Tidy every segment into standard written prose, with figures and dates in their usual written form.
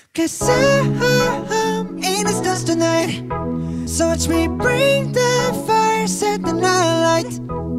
'Cause I'm in the stars tonight. So watch me bring the fire, set the night light.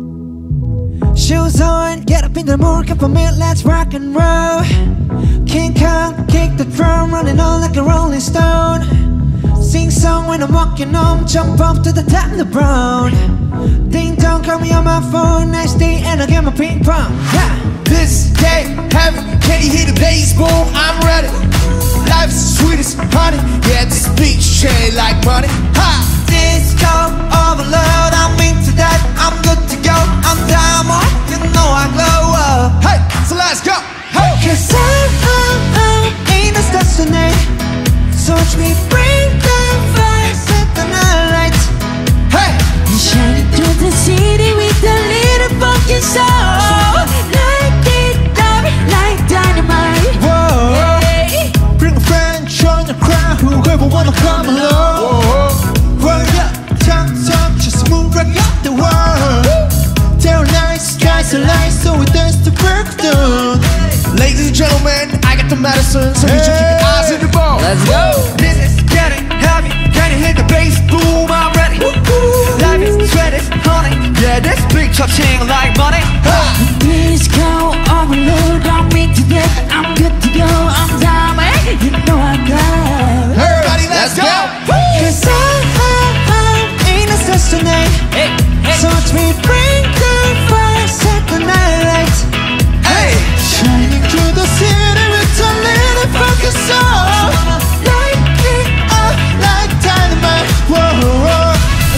Shoes on, get up in the mood, cup of milk, let's rock and roll. King Kong, kick the drum, running on like a rolling stone. Sing song when I'm walking home, jump up to the top of the brown. Ding dong, call me on my phone, next day and I get my ping pong. Yeah. This day, heaven, can you hear the bass boom? I'm ready. Life is sweet as honey. Yeah, this beat shade like money. Ha! Disco overload, I'm into that, I'm good to go. I'm Dynamite, you know I glow up. Hey, so let's go. Hey. 'Cause I'm in the stars tonight. So watch me bring the fire, set the night light. Hey, Shining through the city with a little funky soul. Light it up like dynamite. whoa. Bring a friend, join the crowd, whoever wanna come along. Whoa. Run up, top, just move right up the world. Tell night, skies are light, so we dance to breakdown. Ladies and gentlemen, I got the medicine, so you should keep your eyes on the ball. Let's go. This is getting heavy, can you hit the bass boom? I'm ready. Life is sweat, it's honey. Yeah, this beat touching like money. Ha! Disco overload, I'm into that, I'm good to go. I'm Dynamite, you know I got. Everybody, let's go. 'Cause I'm in the stars tonight. So watch me bring the fire, set the night light. Hey, Shining through the city with a little funky soul. Light it up like dynamite. whoa, whoa.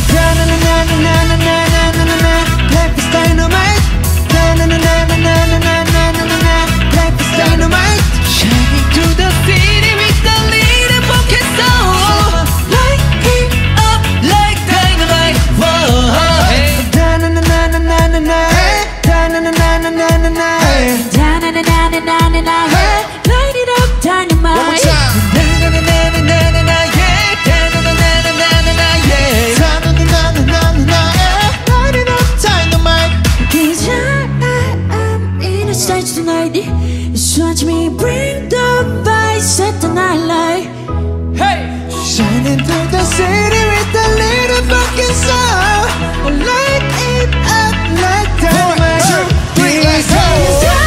Da-na-na-na-na-na-na-na-na-na. Life is dynamite. Da-na-na-na-na-na-na-na-na-na. Life is dynamite. Shining through the city with a little funky soul. Light it up like dynamite. Whoa. Da-na-na-na-na-na-na-na. Da-na-na-na-na-na-na. Da-na-na-na-na-na-na. Light it up, dynamite. One more time. Na-na-na-na-na-na-na, yeah. Da-na-na-na-na-na-na, yeah. Ta-na-na-na-na-na-na, yeah. Light it up, dynamite. 'Cause I'm in the stars tonight. So watch me bring the fire, set the night light. Hey, Shining through the city with a little fucking soul. Light it up like dynamite. 1, 2, 3, let's go. 'Cause I'm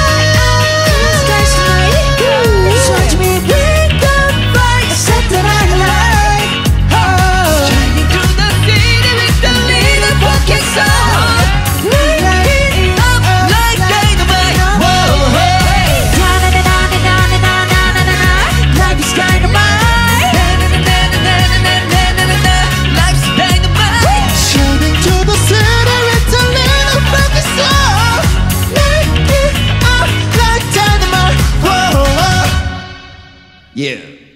in the stars tonight. So watch me bring the fire, set the night light. Shining through the city with a little fucking soul. Light it up like dynamite. Whoa, hey. Da-na-na-na-na-na-na-na-na-na. Life is dynamite. Da-na-na-na-na-na-na-na-na. Life's dynamite. Shining through the city with a little funky soul. Light it up Like dynamite. Whoa, whoa. Yeah.